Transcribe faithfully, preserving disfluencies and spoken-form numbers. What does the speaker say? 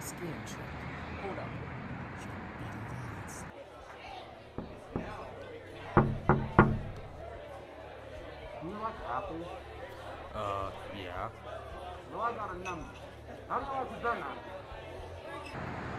skiing trip. Hold up. She can beat the odds. Do you like apples? Uh, yeah. Well, I got a number. I don't know if it's done now.